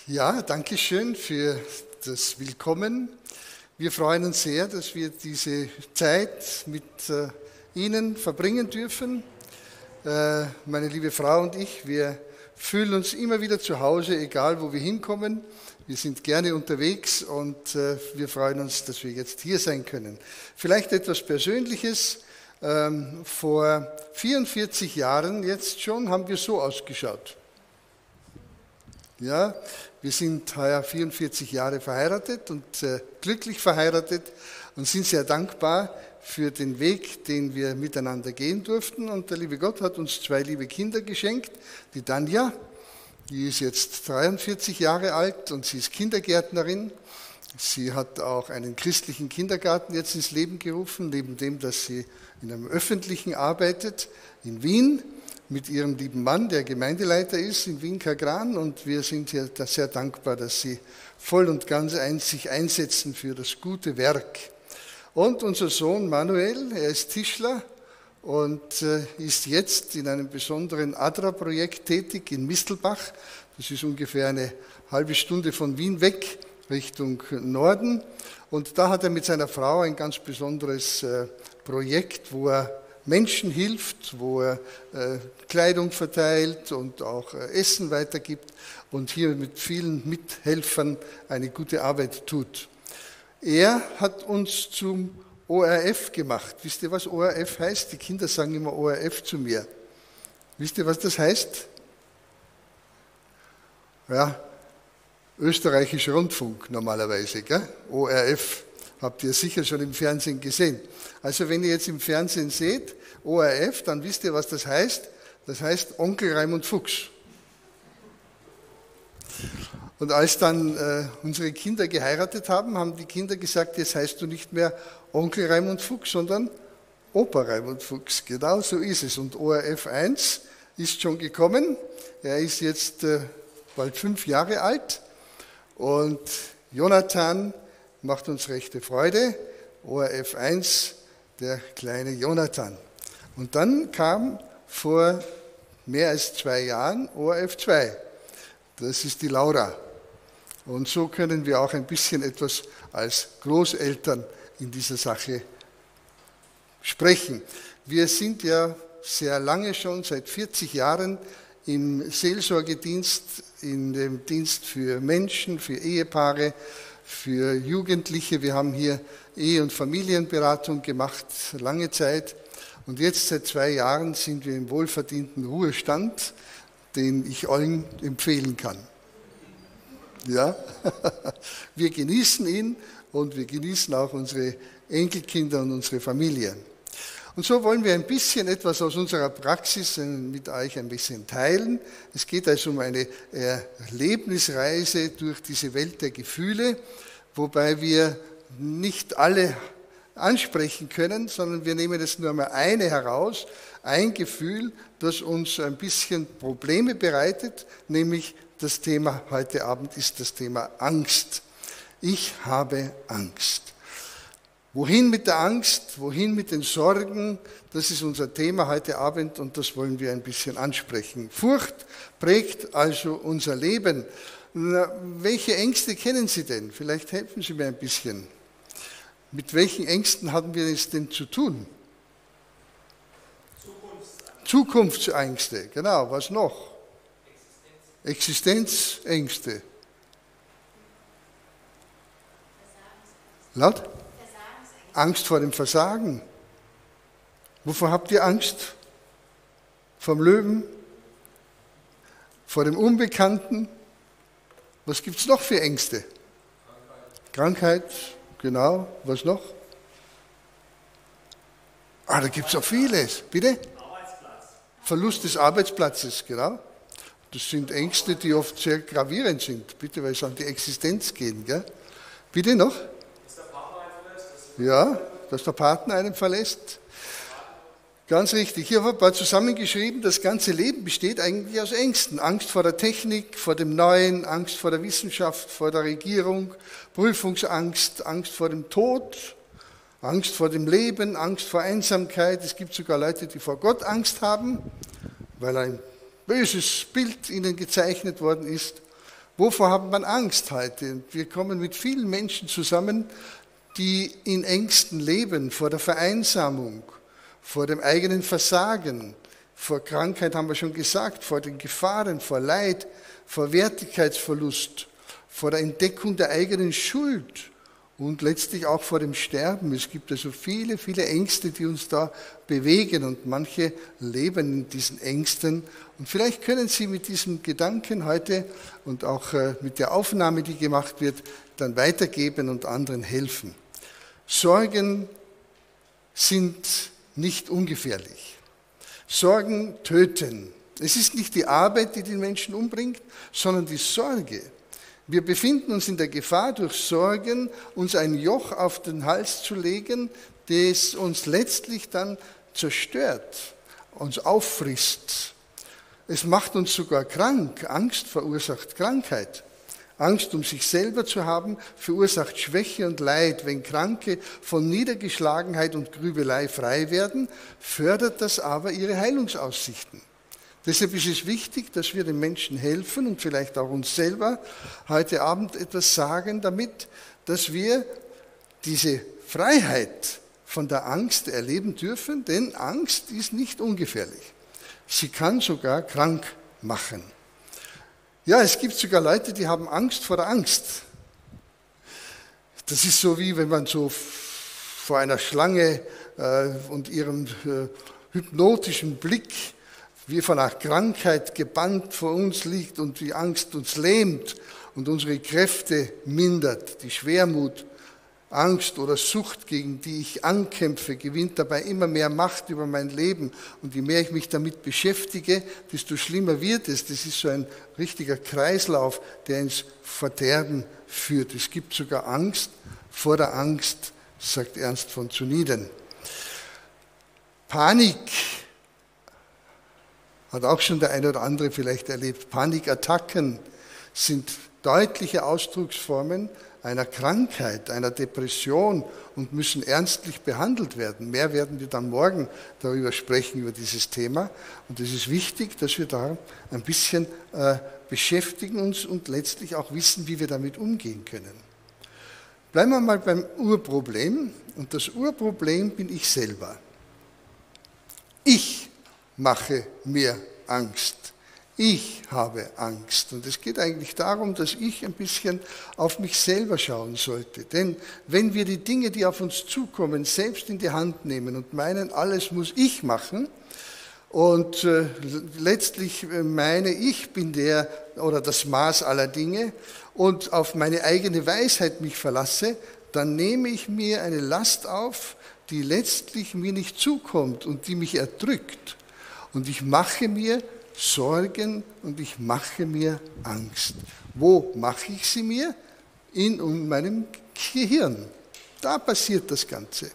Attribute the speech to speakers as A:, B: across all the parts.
A: Ja, danke schön für das Willkommen. Wir freuen uns sehr, dass wir diese Zeit mit Ihnen verbringen dürfen. Meine liebe Frau und ich, wir fühlen uns immer wieder zu Hause, egal wo wir hinkommen. Wir sind gerne unterwegs und wir freuen uns, dass wir jetzt hier sein können. Vielleicht etwas Persönliches. Vor 44 Jahren jetzt schon haben wir so ausgeschaut. Ja, wir sind heuer 44 Jahre verheiratet und glücklich verheiratet und sind sehr dankbar für den Weg, den wir miteinander gehen durften. Und der liebe Gott hat uns 2 liebe Kinder geschenkt. Die Tanja, die ist jetzt 43 Jahre alt und sie ist Kindergärtnerin. Sie hat auch einen christlichen Kindergarten jetzt ins Leben gerufen, neben dem, dass sie in einem öffentlichen arbeitet in Wien mit ihrem lieben Mann, der Gemeindeleiter ist in Wien-Kagran. Und wir sind hier sehr dankbar, dass sie voll und ganz sich einsetzen für das gute Werk. Und unser Sohn Manuel, er ist Tischler und ist jetzt in einem besonderen ADRA-Projekt tätig in Mistelbach. Das ist ungefähr eine halbe Stunde von Wien weg, Richtung Norden. Und da hat er mit seiner Frau ein ganz besonderes Projekt, wo er Menschen hilft, wo er Kleidung verteilt und auch Essen weitergibt und hier mit vielen Mithelfern eine gute Arbeit tut. Er hat uns zum ORF gemacht. Wisst ihr, was ORF heißt? Die Kinder sagen immer ORF zu mir. Wisst ihr, was das heißt? Ja, österreichischer Rundfunk normalerweise, gell? ORF. Habt ihr sicher schon im Fernsehen gesehen. Also wenn ihr jetzt im Fernsehen seht, ORF, dann wisst ihr, was das heißt. Das heißt Onkel Raimund Fuchs. Und als dann unsere Kinder geheiratet haben, haben die Kinder gesagt, jetzt heißt du nicht mehr Onkel Raimund Fuchs, sondern Opa Raimund Fuchs. Genau so ist es. Und ORF 1 ist schon gekommen. Er ist jetzt bald 5 Jahre alt. Und Jonathan macht uns rechte Freude. ORF 1, der kleine Jonathan. Und dann kam vor mehr als 2 Jahren ORF 2. Das ist die Laura. Und so können wir auch ein bisschen etwas als Großeltern in dieser Sache sprechen. Wir sind ja sehr lange schon, seit 40 Jahren, im Seelsorgedienst, in dem Dienst für Menschen, für Ehepaare, für Jugendliche. Wir haben hier Ehe- und Familienberatung gemacht, lange Zeit. Und jetzt seit 2 Jahren sind wir im wohlverdienten Ruhestand, den ich allen empfehlen kann. Ja, wir genießen ihn und wir genießen auch unsere Enkelkinder und unsere Familien. Und so wollen wir ein bisschen etwas aus unserer Praxis mit euch ein bisschen teilen. Es geht also um eine Erlebnisreise durch diese Welt der Gefühle, wobei wir nicht alle ansprechen können, sondern wir nehmen jetzt nur mal eine heraus, ein Gefühl, das uns ein bisschen Probleme bereitet, nämlich das Thema heute Abend ist das Thema Angst. Ich habe Angst. Wohin mit der Angst, wohin mit den Sorgen, das ist unser Thema heute Abend und das wollen wir ein bisschen ansprechen. Furcht prägt also unser Leben. Welche Ängste kennen Sie denn? Vielleicht helfen Sie mir ein bisschen. Mit welchen Ängsten haben wir es denn zu tun? Zukunftsängste, genau. Was noch? Existenzängste. Laut? Angst vor dem Versagen. Wovor habt ihr Angst? Vom Löwen? Vor dem Unbekannten? Was gibt es noch für Ängste? Krankheit, genau. Was noch? Da gibt es auch vieles. Bitte? Verlust des Arbeitsplatzes, genau. Das sind Ängste, die oft sehr gravierend sind. Bitte, weil es an die Existenz geht. Gell? Bitte noch? Ja, dass der Partner einen verlässt. Ganz richtig. Hier habe ich ein paar zusammengeschrieben, das ganze Leben besteht eigentlich aus Ängsten. Angst vor der Technik, vor dem Neuen, Angst vor der Wissenschaft, vor der Regierung, Prüfungsangst, Angst vor dem Tod, Angst vor dem Leben, Angst vor Einsamkeit. Es gibt sogar Leute, die vor Gott Angst haben, weil ein böses Bild ihnen gezeichnet worden ist. Wovor hat man Angst heute? Wir kommen mit vielen Menschen zusammen, die in Ängsten leben, vor der Vereinsamung, vor dem eigenen Versagen, vor Krankheit haben wir schon gesagt, vor den Gefahren, vor Leid, vor Wertigkeitsverlust, vor der Entdeckung der eigenen Schuld und letztlich auch vor dem Sterben. Es gibt also viele, viele Ängste, die uns da bewegen und manche leben in diesen Ängsten. Und vielleicht können Sie mit diesem Gedanken heute und auch mit der Aufnahme, die gemacht wird, dann weitergeben und anderen helfen. Sorgen sind nicht ungefährlich. Sorgen töten. Es ist nicht die Arbeit, die den Menschen umbringt, sondern die Sorge. Wir befinden uns in der Gefahr, durch Sorgen uns ein Joch auf den Hals zu legen, das uns letztlich dann zerstört, uns auffrisst. Es macht uns sogar krank. Angst verursacht Krankheit. Angst, um sich selber zu haben, verursacht Schwäche und Leid. Wenn Kranke von Niedergeschlagenheit und Grübelei frei werden, fördert das aber ihre Heilungsaussichten. Deshalb ist es wichtig, dass wir den Menschen helfen und vielleicht auch uns selber heute Abend etwas sagen damit, dass wir diese Freiheit von der Angst erleben dürfen, denn Angst ist nicht ungefährlich. Sie kann sogar krank machen. Ja, es gibt sogar Leute, die haben Angst vor der Angst. Das ist so wie wenn man so vor einer Schlange und ihrem hypnotischen Blick wie von einer Krankheit gebannt vor uns liegt und die Angst uns lähmt und unsere Kräfte mindert. Die Schwermut, Angst oder Sucht, gegen die ich ankämpfe, gewinnt dabei immer mehr Macht über mein Leben. Und je mehr ich mich damit beschäftige, desto schlimmer wird es. Das ist so ein richtiger Kreislauf, der ins Verderben führt. Es gibt sogar Angst vor der Angst, sagt Ernst von Zuniden. Panik hat auch schon der eine oder andere vielleicht erlebt. Panikattacken sind deutliche Ausdrucksformen einer Krankheit, einer Depression und müssen ernstlich behandelt werden. Mehr werden wir dann morgen darüber sprechen, über dieses Thema. Und es ist wichtig, dass wir da ein bisschen beschäftigen uns und letztlich auch wissen, wie wir damit umgehen können. Bleiben wir mal beim Urproblem. Und das Urproblem bin ich selber. Ich mache mir Angst. Ich habe Angst. Und es geht eigentlich darum, dass ich ein bisschen auf mich selber schauen sollte. Denn wenn wir die Dinge, die auf uns zukommen, selbst in die Hand nehmen und meinen, alles muss ich machen, und letztlich meine, ich bin der oder das Maß aller Dinge und auf meine eigene Weisheit mich verlasse, dann nehme ich mir eine Last auf, die letztlich mir nicht zukommt und die mich erdrückt. Und ich mache mir Sorgen und ich mache mir Angst. Wo mache ich sie mir? In meinem Gehirn. Da passiert das Ganze.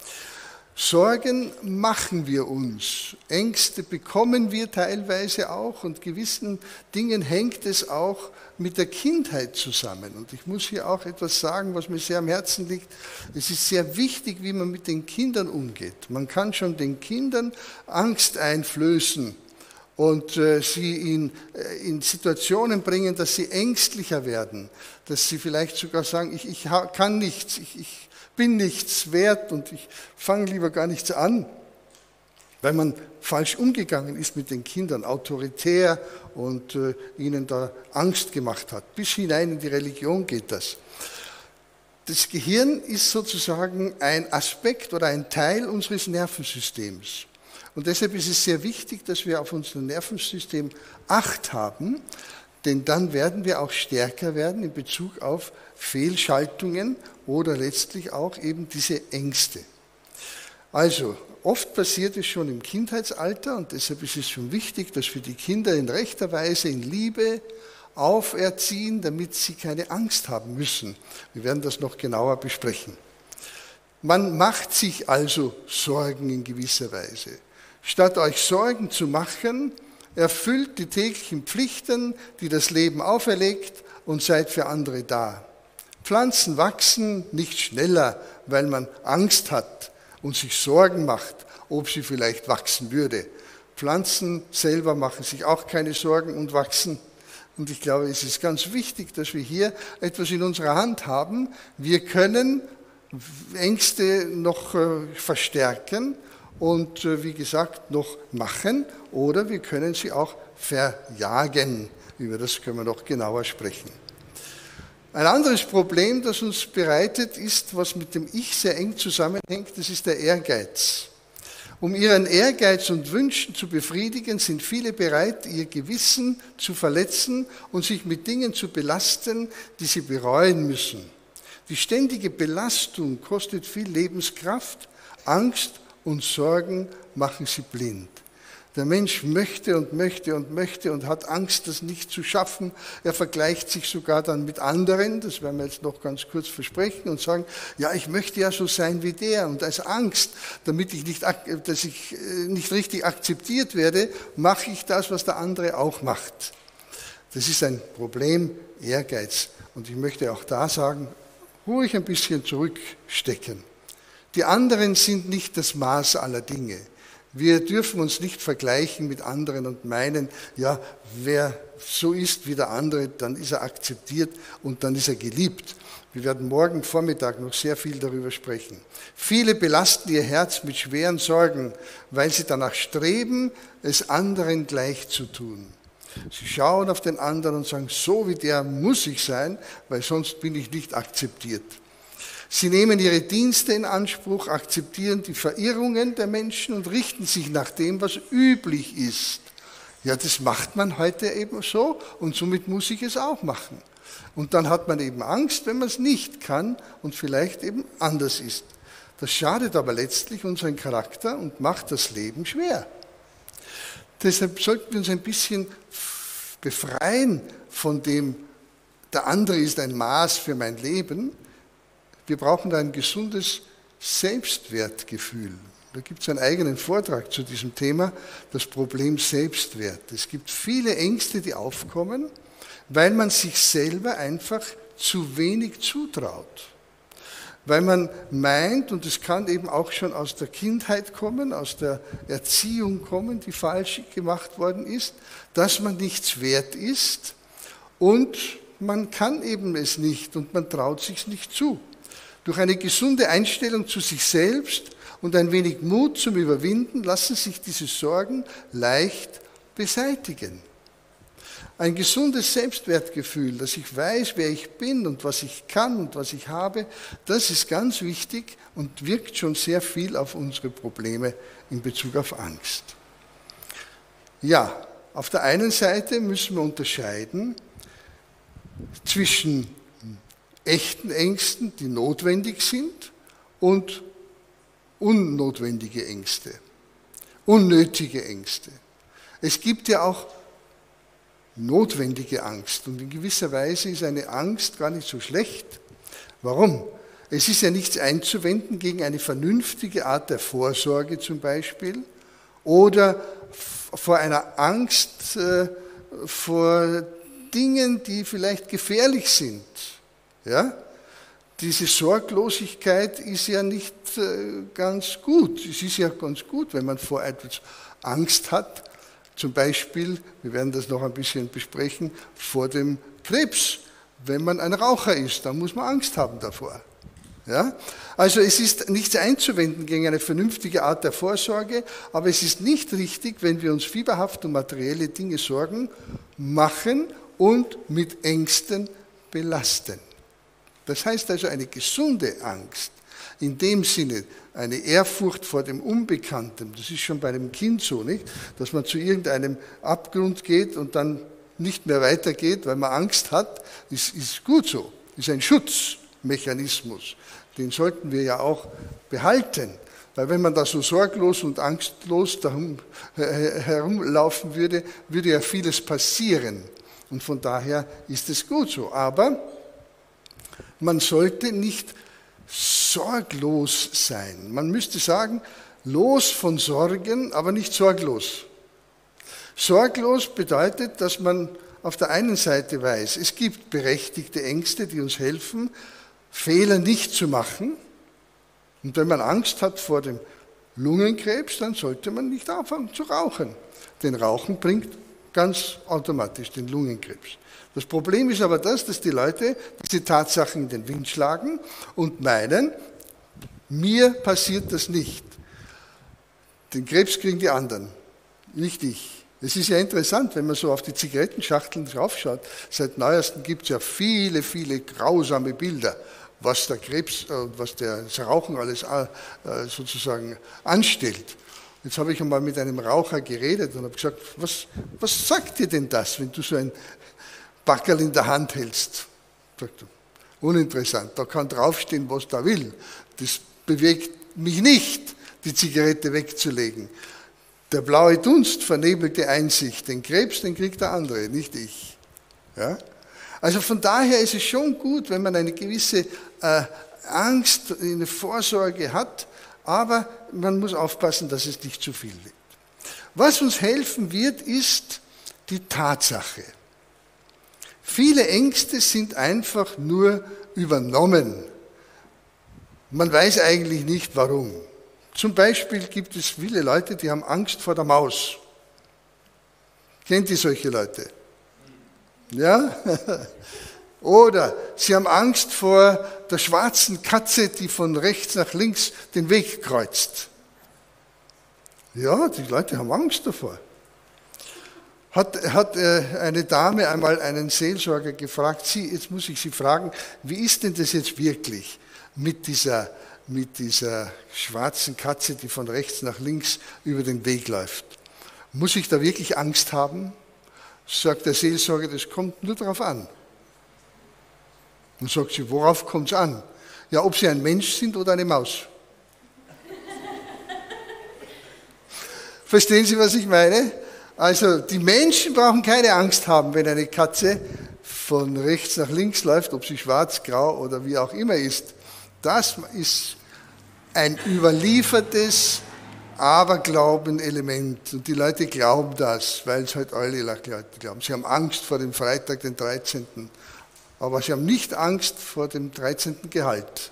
A: Sorgen machen wir uns. Ängste bekommen wir teilweise auch und gewissen Dingen hängt es auch mit der Kindheit zusammen. Und ich muss hier auch etwas sagen, was mir sehr am Herzen liegt. Es ist sehr wichtig, wie man mit den Kindern umgeht. Man kann schon den Kindern Angst einflößen und sie in Situationen bringen, dass sie ängstlicher werden, dass sie vielleicht sogar sagen, ich kann nichts, ich bin nichts wert und ich fange lieber gar nichts an, weil man falsch umgegangen ist mit den Kindern, autoritär und ihnen da Angst gemacht hat. Bis hinein in die Religion geht das. Das Gehirn ist sozusagen ein Aspekt oder ein Teil unseres Nervensystems. Und deshalb ist es sehr wichtig, dass wir auf unser Nervensystem Acht haben, denn dann werden wir auch stärker werden in Bezug auf Fehlschaltungen oder letztlich auch eben diese Ängste. Also, oft passiert es schon im Kindheitsalter und deshalb ist es schon wichtig, dass wir die Kinder in rechter Weise in Liebe auferziehen, damit sie keine Angst haben müssen. Wir werden das noch genauer besprechen. Man macht sich also Sorgen in gewisser Weise. Statt euch Sorgen zu machen, erfüllt die täglichen Pflichten, die das Leben auferlegt und seid für andere da. Pflanzen wachsen nicht schneller, weil man Angst hat und sich Sorgen macht, ob sie vielleicht wachsen würde. Pflanzen selber machen sich auch keine Sorgen und wachsen. Und ich glaube, es ist ganz wichtig, dass wir hier etwas in unserer Hand haben. Wir können Ängste noch verstärken und wie gesagt noch machen oder wir können sie auch verjagen. Über das können wir noch genauer sprechen. Ein anderes Problem, das uns bereitet, ist, was mit dem Ich sehr eng zusammenhängt, das ist der Ehrgeiz. Um ihren Ehrgeiz und Wünschen zu befriedigen, sind viele bereit, ihr Gewissen zu verletzen und sich mit Dingen zu belasten, die sie bereuen müssen. Die ständige Belastung kostet viel Lebenskraft, Angst und Sorgen machen sie blind. Der Mensch möchte und möchte und möchte und hat Angst, das nicht zu schaffen. Er vergleicht sich sogar dann mit anderen, das werden wir jetzt noch ganz kurz versprechen, und sagen, ja, ich möchte ja so sein wie der. Und als Angst, dass ich nicht richtig akzeptiert werde, mache ich das, was der andere auch macht. Das ist ein Problem, Ehrgeiz. Und ich möchte auch da sagen, ruhig ein bisschen zurückstecken. Die anderen sind nicht das Maß aller Dinge. Wir dürfen uns nicht vergleichen mit anderen und meinen, ja, wer so ist wie der andere, dann ist er akzeptiert und dann ist er geliebt. Wir werden morgen Vormittag noch sehr viel darüber sprechen. Viele belasten ihr Herz mit schweren Sorgen, weil sie danach streben, es anderen gleich zu tun. Sie schauen auf den anderen und sagen, so wie der muss ich sein, weil sonst bin ich nicht akzeptiert. Sie nehmen ihre Dienste in Anspruch, akzeptieren die Verirrungen der Menschen und richten sich nach dem, was üblich ist. Ja, das macht man heute eben so und somit muss ich es auch machen. Und dann hat man eben Angst, wenn man es nicht kann und vielleicht eben anders ist. Das schadet aber letztlich unseren Charakter und macht das Leben schwer. Deshalb sollten wir uns ein bisschen befreien von dem, der andere ist ein Maß für mein Leben. Wir brauchen da ein gesundes Selbstwertgefühl. Da gibt es einen eigenen Vortrag zu diesem Thema, das Problem Selbstwert. Es gibt viele Ängste, die aufkommen, weil man sich selber einfach zu wenig zutraut. Weil man meint, und es kann eben auch schon aus der Kindheit kommen, aus der Erziehung kommen, die falsch gemacht worden ist, dass man nichts wert ist und man kann eben es nicht und man traut sich nicht zu. Durch eine gesunde Einstellung zu sich selbst und ein wenig Mut zum Überwinden lassen sich diese Sorgen leicht beseitigen. Ein gesundes Selbstwertgefühl, dass ich weiß, wer ich bin und was ich kann und was ich habe, das ist ganz wichtig und wirkt schon sehr viel auf unsere Probleme in Bezug auf Angst. Ja, auf der einen Seite müssen wir unterscheiden zwischen echten Ängsten, die notwendig sind, und unnotwendige Ängste, unnötige Ängste. Es gibt ja auch notwendige Angst und in gewisser Weise ist eine Angst gar nicht so schlecht. Warum? Es ist ja nichts einzuwenden gegen eine vernünftige Art der Vorsorge zum Beispiel oder vor einer Angst vor Dingen, die vielleicht gefährlich sind. Ja? Diese Sorglosigkeit ist ja nicht ganz gut. Es ist ja ganz gut, wenn man vor etwas Angst hat. Zum Beispiel, wir werden das noch ein bisschen besprechen, vor dem Krebs. Wenn man ein Raucher ist, dann muss man Angst haben davor. Ja? Also es ist nichts einzuwenden gegen eine vernünftige Art der Vorsorge, aber es ist nicht richtig, wenn wir uns fieberhaft um materielle Dinge Sorgen machen und mit Ängsten belasten. Das heißt also eine gesunde Angst, in dem Sinne eine Ehrfurcht vor dem Unbekannten, das ist schon bei einem Kind so, nicht? Dass man zu irgendeinem Abgrund geht und dann nicht mehr weitergeht, weil man Angst hat, ist gut so, ist ein Schutzmechanismus. Den sollten wir ja auch behalten, weil wenn man da so sorglos und angstlos herumlaufen würde, würde ja vieles passieren. Und von daher ist es gut so. Aber man sollte nicht sorglos sein. Man müsste sagen, los von Sorgen, aber nicht sorglos. Sorglos bedeutet, dass man auf der einen Seite weiß, es gibt berechtigte Ängste, die uns helfen, Fehler nicht zu machen. Und wenn man Angst hat vor dem Lungenkrebs, dann sollte man nicht anfangen zu rauchen. Denn Rauchen bringt ganz automatisch den Lungenkrebs. Das Problem ist aber das, dass die Leute diese Tatsachen in den Wind schlagen und meinen, mir passiert das nicht. Den Krebs kriegen die anderen, nicht ich. Es ist ja interessant, wenn man so auf die Zigarettenschachteln draufschaut. Seit neuestem gibt es ja viele, viele grausame Bilder, was der Krebs und was das Rauchen alles sozusagen anstellt. Jetzt habe ich einmal mit einem Raucher geredet und habe gesagt, was sagt dir denn das, wenn du so ein Packerl in der Hand hältst? Sagt er, uninteressant, da kann draufstehen, was da will. Das bewegt mich nicht, die Zigarette wegzulegen. Der blaue Dunst vernebelt die Einsicht. Den Krebs, den kriegt der andere, nicht ich. Ja? Also von daher ist es schon gut, wenn man eine gewisse Angst, eine Vorsorge hat, aber man muss aufpassen, dass es nicht zu viel wird. Was uns helfen wird, ist die Tatsache. Viele Ängste sind einfach nur übernommen. Man weiß eigentlich nicht, warum. Zum Beispiel gibt es viele Leute, die haben Angst vor der Maus. Kennt ihr solche Leute? Ja? Oder sie haben Angst vor der schwarzen Katze, die von rechts nach links den Weg kreuzt. Ja, die Leute haben Angst davor. Hat eine Dame einmal einen Seelsorger gefragt, jetzt muss ich Sie fragen, wie ist denn das jetzt wirklich mit dieser schwarzen Katze, die von rechts nach links über den Weg läuft? Muss ich da wirklich Angst haben? Sagt der Seelsorger, das kommt nur darauf an. Und sagt sie, worauf kommt es an? Ja, ob Sie ein Mensch sind oder eine Maus. Verstehen Sie, was ich meine? Also die Menschen brauchen keine Angst haben, wenn eine Katze von rechts nach links läuft, ob sie schwarz, grau oder wie auch immer ist. Das ist ein überliefertes Aberglauben-Element. Und die Leute glauben das, weil es halt alle Leute glauben. Sie haben Angst vor dem Freitag, den 13. Aber sie haben nicht Angst vor dem 13. Gehalt.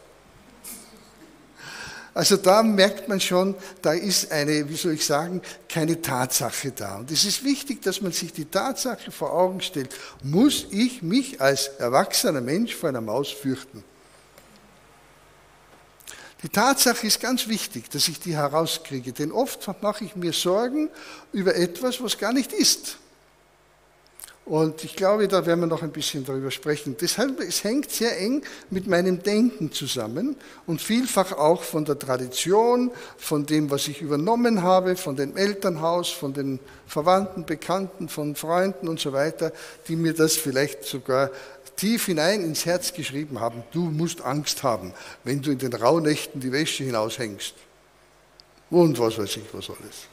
A: Also da merkt man schon, da ist eine, wie soll ich sagen, keine Tatsache da. Und es ist wichtig, dass man sich die Tatsache vor Augen stellt. Muss ich mich als erwachsener Mensch vor einer Maus fürchten? Die Tatsache ist ganz wichtig, dass ich die herauskriege, denn oft mache ich mir Sorgen über etwas, was gar nicht ist. Und ich glaube, da werden wir noch ein bisschen darüber sprechen. Deshalb, es hängt sehr eng mit meinem Denken zusammen und vielfach auch von der Tradition, von dem, was ich übernommen habe, von dem Elternhaus, von den Verwandten, Bekannten, von Freunden und so weiter, die mir das vielleicht sogar tief hinein ins Herz geschrieben haben. Du musst Angst haben, wenn du in den Rauhnächten die Wäsche hinaushängst. Und was weiß ich, was alles.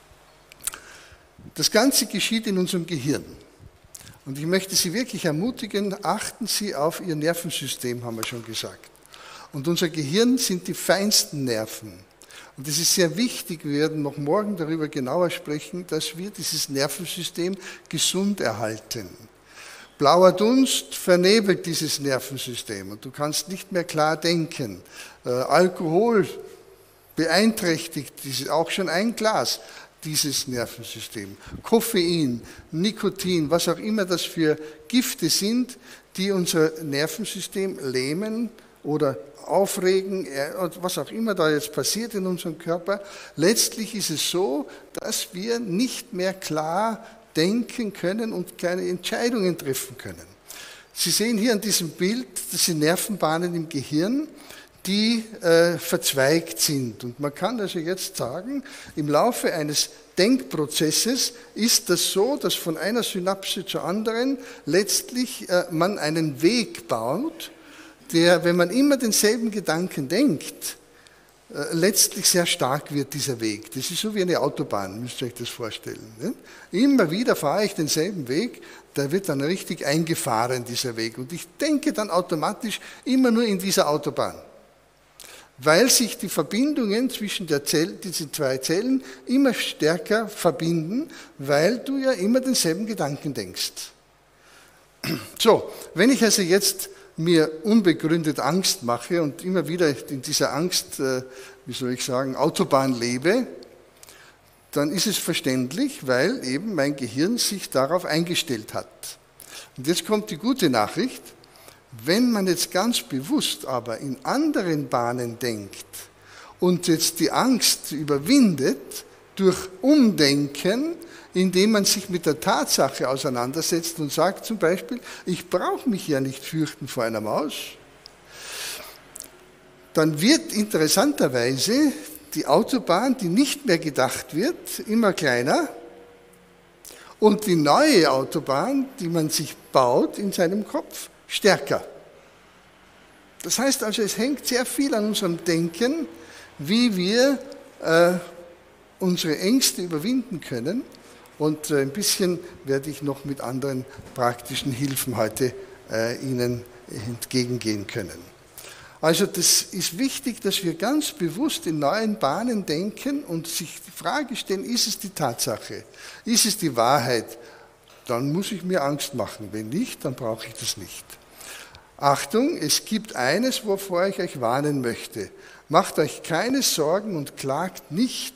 A: Das Ganze geschieht in unserem Gehirn. Und ich möchte Sie wirklich ermutigen, achten Sie auf Ihr Nervensystem, haben wir schon gesagt. Und unser Gehirn sind die feinsten Nerven. Und es ist sehr wichtig, wir werden noch morgen darüber genauer sprechen, dass wir dieses Nervensystem gesund erhalten. Blauer Dunst vernebelt dieses Nervensystem und du kannst nicht mehr klar denken. Alkohol beeinträchtigt auch schon ein Glas. Dieses Nervensystem. Koffein, Nikotin, was auch immer das für Gifte sind, die unser Nervensystem lähmen oder aufregen, was auch immer da jetzt passiert in unserem Körper. Letztlich ist es so, dass wir nicht mehr klar denken können und keine Entscheidungen treffen können. Sie sehen hier an diesem Bild, das sind Nervenbahnen im Gehirn, die verzweigt sind. Und man kann also jetzt sagen, im Laufe eines Denkprozesses ist das so, dass von einer Synapse zur anderen letztlich man einen Weg baut, der, wenn man immer denselben Gedanken denkt, letztlich sehr stark wird, dieser Weg. Das ist so wie eine Autobahn, müsst ihr euch das vorstellen. Ne? Immer wieder fahre ich denselben Weg, der wird dann richtig eingefahren, dieser Weg. Und ich denke dann automatisch immer nur in dieser Autobahn. Weil sich die Verbindungen zwischen diesen zwei Zellen immer stärker verbinden, weil du ja immer denselben Gedanken denkst. So, wenn ich also jetzt mir unbegründet Angst mache und immer wieder in dieser Angst, wie soll ich sagen, Autobahn lebe, dann ist es verständlich, weil eben mein Gehirn sich darauf eingestellt hat. Und jetzt kommt die gute Nachricht. Wenn man jetzt ganz bewusst aber in anderen Bahnen denkt und jetzt die Angst überwindet durch Umdenken, indem man sich mit der Tatsache auseinandersetzt und sagt zum Beispiel, ich brauche mich ja nicht fürchten vor einer Maus, dann wird interessanterweise die Autobahn, die nicht mehr gedacht wird, immer kleiner und die neue Autobahn, die man sich baut in seinem Kopf, stärker. Das heißt also, es hängt sehr viel an unserem Denken, wie wir unsere Ängste überwinden können. Und ein bisschen werde ich noch mit anderen praktischen Hilfen heute Ihnen entgegengehen können. Also das ist wichtig, dass wir ganz bewusst in neuen Bahnen denken und sich die Frage stellen, ist es die Tatsache? Ist es die Wahrheit? Dann muss ich mir Angst machen. Wenn nicht, dann brauche ich das nicht. Achtung, es gibt eines, wovor ich euch warnen möchte. Macht euch keine Sorgen und klagt nicht,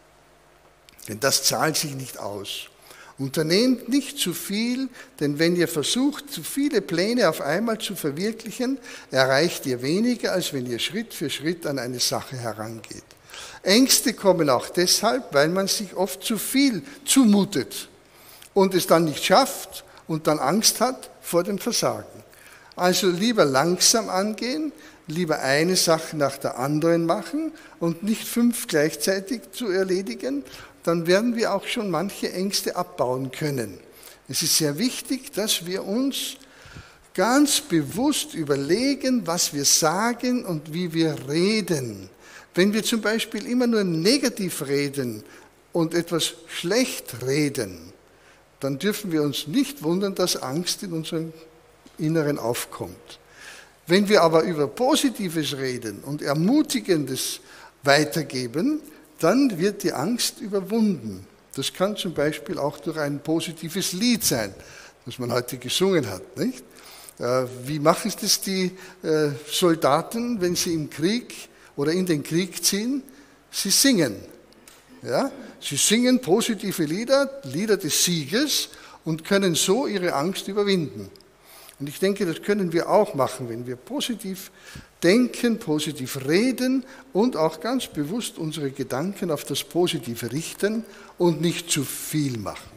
A: denn das zahlt sich nicht aus. Unternehmt nicht zu viel, denn wenn ihr versucht, zu viele Pläne auf einmal zu verwirklichen, erreicht ihr weniger, als wenn ihr Schritt für Schritt an eine Sache herangeht. Ängste kommen auch deshalb, weil man sich oft zu viel zumutet und es dann nicht schafft und dann Angst hat vor dem Versagen. Also lieber langsam angehen, lieber eine Sache nach der anderen machen und nicht 5 gleichzeitig zu erledigen, dann werden wir auch schon manche Ängste abbauen können. Es ist sehr wichtig, dass wir uns ganz bewusst überlegen, was wir sagen und wie wir reden. Wenn wir zum Beispiel immer nur negativ reden und etwas schlecht reden, dann dürfen wir uns nicht wundern, dass Angst in unserem Inneren aufkommt. Wenn wir aber über Positives reden und Ermutigendes weitergeben, dann wird die Angst überwunden. Das kann zum Beispiel auch durch ein positives Lied sein, das man heute gesungen hat, nicht? Wie machen das die Soldaten, wenn sie im Krieg oder in den Krieg ziehen? Sie singen. Ja? Sie singen positive Lieder, Lieder des Sieges und können so ihre Angst überwinden. Und ich denke, das können wir auch machen, wenn wir positiv denken, positiv reden und auch ganz bewusst unsere Gedanken auf das Positive richten und nicht zu viel machen.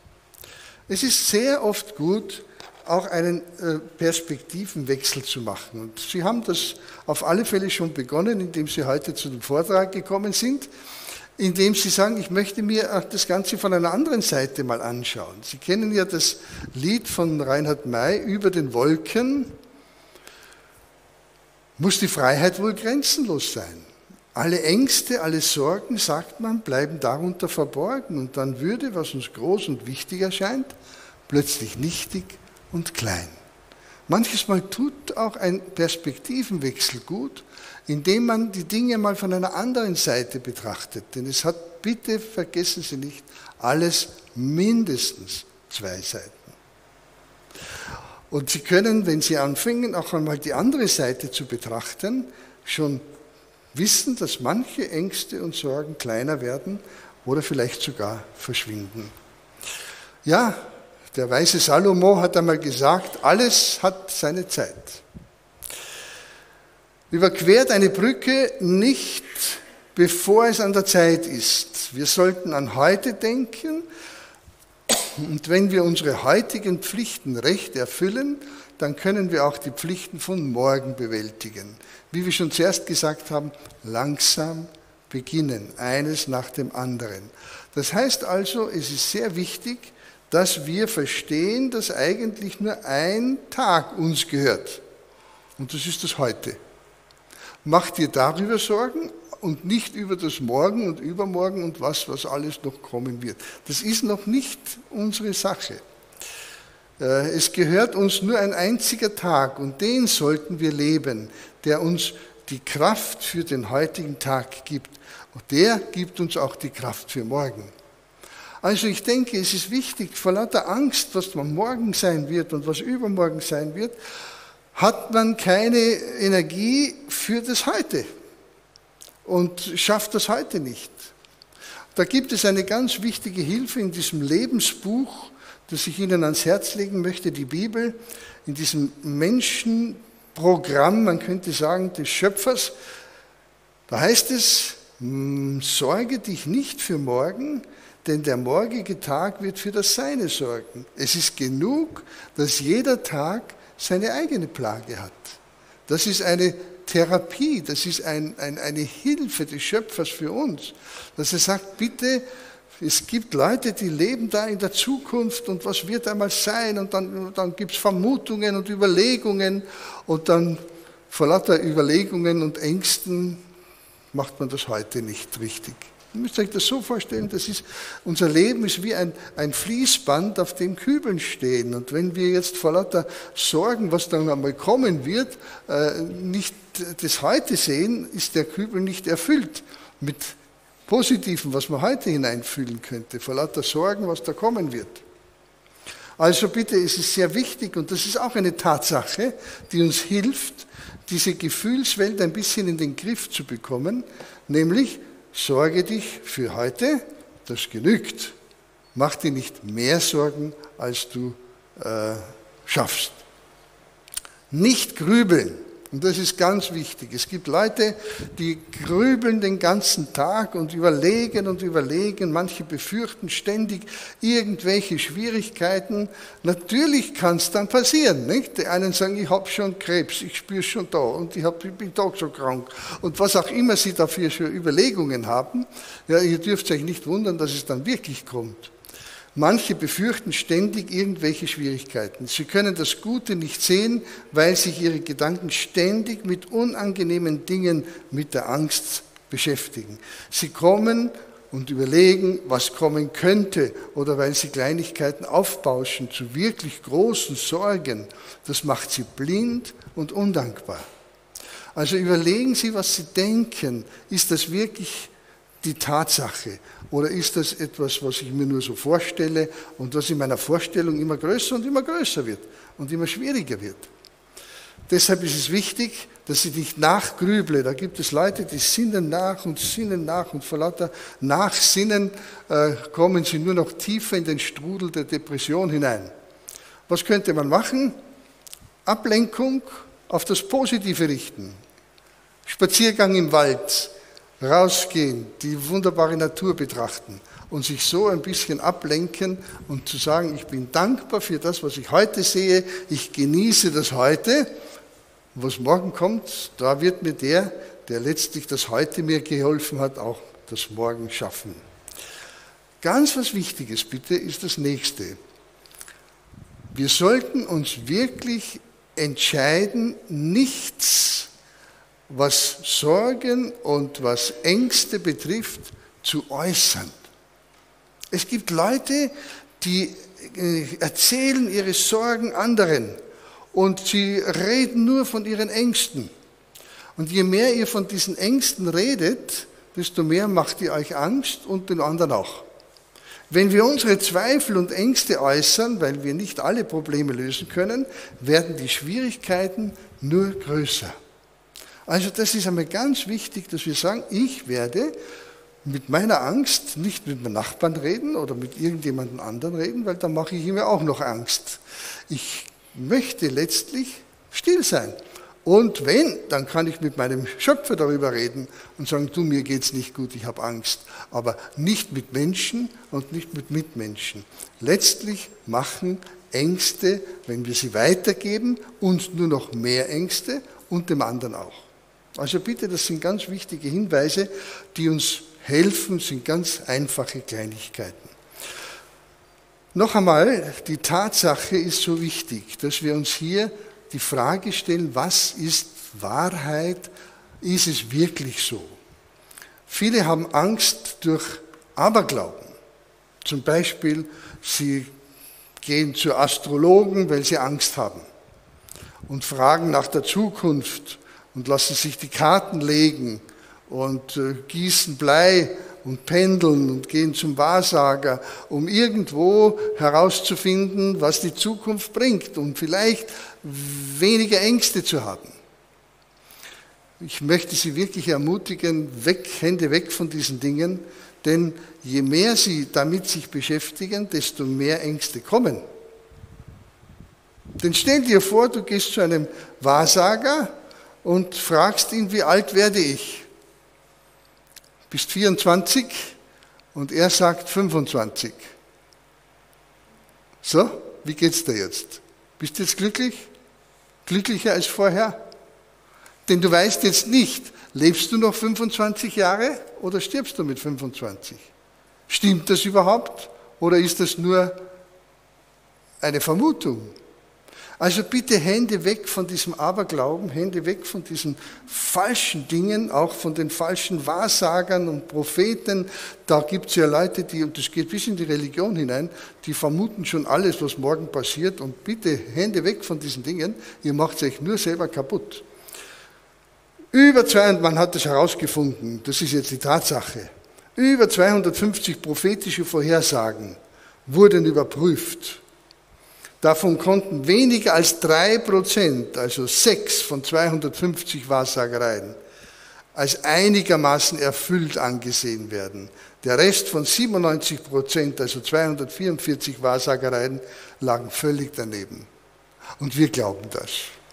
A: Es ist sehr oft gut, auch einen Perspektivenwechsel zu machen. Und Sie haben das auf alle Fälle schon begonnen, indem Sie heute zu dem Vortrag gekommen sind, indem Sie sagen, ich möchte mir das Ganze von einer anderen Seite mal anschauen. Sie kennen ja das Lied von Reinhard May, Über den Wolken. Muss die Freiheit wohl grenzenlos sein? Alle Ängste, alle Sorgen, sagt man, bleiben darunter verborgen und dann würde, was uns groß und wichtig erscheint, plötzlich nichtig und klein. Manches Mal tut auch ein Perspektivenwechsel gut, indem man die Dinge mal von einer anderen Seite betrachtet. Denn es hat, bitte vergessen Sie nicht, alles mindestens 2 Seiten. Und Sie können, wenn Sie anfangen, auch einmal die andere Seite zu betrachten, schon wissen, dass manche Ängste und Sorgen kleiner werden oder vielleicht sogar verschwinden. Ja, der weise Salomo hat einmal gesagt, alles hat seine Zeit. Überquert eine Brücke nicht, bevor es an der Zeit ist. Wir sollten an heute denken und wenn wir unsere heutigen Pflichten recht erfüllen, dann können wir auch die Pflichten von morgen bewältigen. Wie wir schon zuerst gesagt haben, langsam beginnen, eines nach dem anderen. Das heißt also, es ist sehr wichtig, dass wir verstehen, dass eigentlich nur ein Tag uns gehört. Und das ist das Heute. Mach dir darüber Sorgen und nicht über das Morgen und Übermorgen und was alles noch kommen wird. Das ist noch nicht unsere Sache. Es gehört uns nur ein einziger Tag und den sollten wir leben, der uns die Kraft für den heutigen Tag gibt. Und der gibt uns auch die Kraft für morgen. Also ich denke, es ist wichtig, vor lauter Angst, was morgen sein wird und was übermorgen sein wird, hat man keine Energie für das Heute und schafft das Heute nicht. Da gibt es eine ganz wichtige Hilfe in diesem Lebensbuch, das ich Ihnen ans Herz legen möchte, die Bibel, in diesem Menschenprogramm, man könnte sagen, des Schöpfers. Da heißt es, sorge dich nicht für morgen, denn der morgige Tag wird für das Seine sorgen. Es ist genug, dass jeder Tag seine eigene Plage hat. Das ist eine Therapie, das ist eine Hilfe des Schöpfers für uns, dass er sagt, bitte, es gibt Leute, die leben da in der Zukunft und was wird einmal sein und dann gibt es Vermutungen und Überlegungen und dann vor lauter Überlegungen und Ängsten macht man das heute nicht richtig. Ihr müsst euch das so vorstellen, unser Leben ist wie ein Fließband, auf dem Kübeln stehen. Und wenn wir jetzt vor lauter Sorgen, was dann einmal kommen wird, nicht das heute sehen, ist der Kübel nicht erfüllt mit Positiven, was man heute hineinfüllen könnte, vor lauter Sorgen, was da kommen wird. Also bitte, es ist sehr wichtig und das ist auch eine Tatsache, die uns hilft, diese Gefühlswelt ein bisschen in den Griff zu bekommen, nämlich sorge dich für heute, das genügt. Mach dir nicht mehr Sorgen, als du schaffst. Nicht grübeln. Und das ist ganz wichtig. Es gibt Leute, die grübeln den ganzen Tag und überlegen und überlegen. Manche befürchten ständig irgendwelche Schwierigkeiten. Natürlich kann es dann passieren. Nicht? Die einen sagen, ich habe schon Krebs, ich spüre es schon da und ich bin da so krank. Und was auch immer sie dafür für Überlegungen haben, ja, ihr dürft euch nicht wundern, dass es dann wirklich kommt. Manche befürchten ständig irgendwelche Schwierigkeiten. Sie können das Gute nicht sehen, weil sich ihre Gedanken ständig mit unangenehmen Dingen, mit der Angst beschäftigen. Sie kommen und überlegen, was kommen könnte, oder weil sie Kleinigkeiten aufbauschen zu wirklich großen Sorgen. Das macht sie blind und undankbar. Also überlegen Sie, was Sie denken. Ist das wirklich die Tatsache? Oder ist das etwas, was ich mir nur so vorstelle und was in meiner Vorstellung immer größer und immer größer wird und immer schwieriger wird? Deshalb ist es wichtig, dass ich nicht nachgrüble. Da gibt es Leute, die sinnen nach und vor lauter Nachsinnen kommen sie nur noch tiefer in den Strudel der Depression hinein. Was könnte man machen? Ablenkung auf das Positive richten. Spaziergang im Wald. Rausgehen, die wunderbare Natur betrachten und sich so ein bisschen ablenken und zu sagen, ich bin dankbar für das, was ich heute sehe, ich genieße das heute. Was morgen kommt, da wird mir der letztlich das heute mir geholfen hat, auch das Morgen schaffen. Ganz was Wichtiges bitte ist das Nächste. Wir sollten uns wirklich entscheiden, nichts, was Sorgen und was Ängste betrifft, zu äußern. Es gibt Leute, die erzählen ihre Sorgen anderen und sie reden nur von ihren Ängsten. Und je mehr ihr von diesen Ängsten redet, desto mehr macht ihr euch Angst und den anderen auch. Wenn wir unsere Zweifel und Ängste äußern, weil wir nicht alle Probleme lösen können, werden die Schwierigkeiten nur größer. Also das ist einmal ganz wichtig, dass wir sagen, ich werde mit meiner Angst nicht mit meinem Nachbarn reden oder mit irgendjemandem anderen reden, weil dann mache ich ihm ja auch noch Angst. Ich möchte letztlich still sein. Und wenn, dann kann ich mit meinem Schöpfer darüber reden und sagen, du, mir geht's nicht gut, ich habe Angst. Aber nicht mit Menschen und nicht mit Mitmenschen. Letztlich machen Ängste, wenn wir sie weitergeben, uns nur noch mehr Ängste und dem anderen auch. Also bitte, das sind ganz wichtige Hinweise, die uns helfen, sind ganz einfache Kleinigkeiten. Noch einmal, die Tatsache ist so wichtig, dass wir uns hier die Frage stellen, was ist Wahrheit? Ist es wirklich so? Viele haben Angst durch Aberglauben. Zum Beispiel, sie gehen zu Astrologen, weil sie Angst haben und fragen nach der Zukunft und lassen sich die Karten legen und gießen Blei und pendeln und gehen zum Wahrsager, um irgendwo herauszufinden, was die Zukunft bringt und vielleicht weniger Ängste zu haben. Ich möchte Sie wirklich ermutigen, Hände weg von diesen Dingen, denn je mehr sie damit sich beschäftigen, desto mehr Ängste kommen. Denn stell dir vor, du gehst zu einem Wahrsager und fragst ihn, wie alt werde ich? Bist 24 und er sagt 25. So, wie geht's dir jetzt? Bist du jetzt glücklich? Glücklicher als vorher? Denn du weißt jetzt nicht, lebst du noch 25 Jahre oder stirbst du mit 25? Stimmt das überhaupt oder ist das nur eine Vermutung? Also bitte Hände weg von diesem Aberglauben, Hände weg von diesen falschen Dingen, auch von den falschen Wahrsagern und Propheten. Da gibt es ja Leute, und das geht bis in die Religion hinein, die vermuten schon alles, was morgen passiert. Und bitte Hände weg von diesen Dingen, ihr macht euch nur selber kaputt. Man hat das herausgefunden, das ist jetzt die Tatsache, über 250 prophetische Vorhersagen wurden überprüft. Davon konnten weniger als 3%, also 6 von 250 Wahrsagereien, als einigermaßen erfüllt angesehen werden. Der Rest von 97%, also 244 Wahrsagereien, lagen völlig daneben. Und wir glauben das.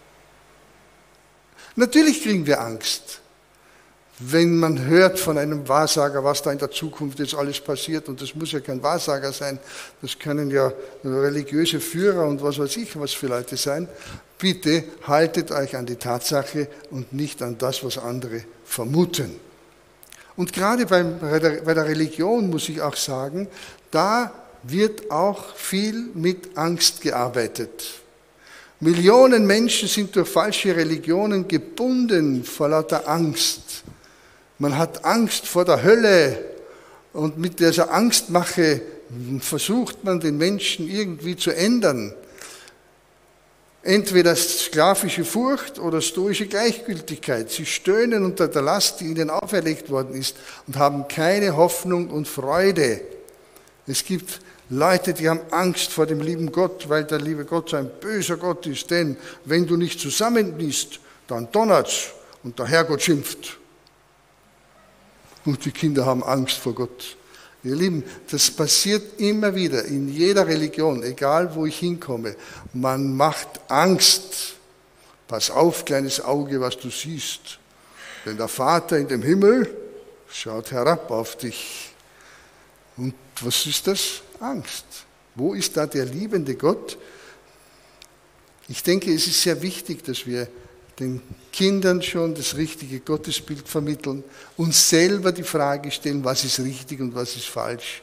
A: Natürlich kriegen wir Angst, wenn man hört von einem Wahrsager, was da in der Zukunft jetzt alles passiert. Und das muss ja kein Wahrsager sein, das können ja religiöse Führer und was weiß ich was für Leute sein. Bitte haltet euch an die Tatsache und nicht an das, was andere vermuten. Und gerade bei der Religion muss ich auch sagen, da wird auch viel mit Angst gearbeitet. Millionen Menschen sind durch falsche Religionen gebunden vor lauter Angst. Man hat Angst vor der Hölle und mit dieser Angstmache versucht man den Menschen irgendwie zu ändern. Entweder sklavische Furcht oder stoische Gleichgültigkeit. Sie stöhnen unter der Last, die ihnen auferlegt worden ist und haben keine Hoffnung und Freude. Es gibt Leute, die haben Angst vor dem lieben Gott, weil der liebe Gott so ein böser Gott ist. Denn wenn du nicht zusammen bist, dann donnert's und der Herrgott schimpft. Und die Kinder haben Angst vor Gott. Ihr Lieben, das passiert immer wieder in jeder Religion, egal wo ich hinkomme. Man macht Angst. Pass auf, kleines Auge, was du siehst. Denn der Vater in dem Himmel schaut herab auf dich. Und was ist das? Angst. Wo ist da der liebende Gott? Ich denke, es ist sehr wichtig, dass wir den Kindern schon das richtige Gottesbild vermitteln, uns selber die Frage stellen, was ist richtig und was ist falsch.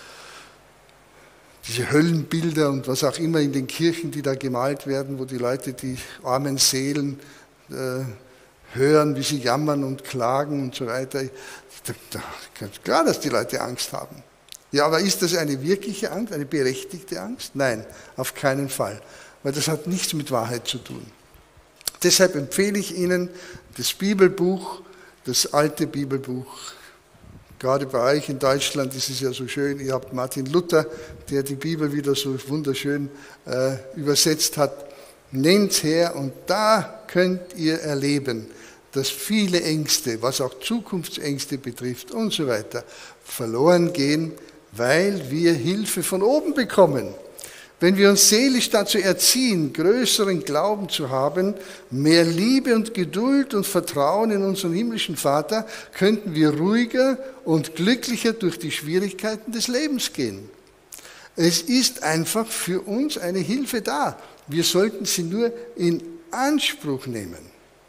A: Diese Höllenbilder und was auch immer in den Kirchen, die da gemalt werden, wo die Leute die armen Seelen hören, wie sie jammern und klagen und so weiter. Da ist klar, dass die Leute Angst haben. Ja, aber ist das eine wirkliche Angst, eine berechtigte Angst? Nein, auf keinen Fall, weil das hat nichts mit Wahrheit zu tun. Deshalb empfehle ich Ihnen das Bibelbuch, das alte Bibelbuch. Gerade bei euch in Deutschland ist es ja so schön, ihr habt Martin Luther, der die Bibel wieder so wunderschön übersetzt hat. Nehmt her und da könnt ihr erleben, dass viele Ängste, was auch Zukunftsängste betrifft und so weiter, verloren gehen, weil wir Hilfe von oben bekommen. Wenn wir uns seelisch dazu erziehen, größeren Glauben zu haben, mehr Liebe und Geduld und Vertrauen in unseren himmlischen Vater, könnten wir ruhiger und glücklicher durch die Schwierigkeiten des Lebens gehen. Es ist einfach für uns eine Hilfe da. Wir sollten sie nur in Anspruch nehmen.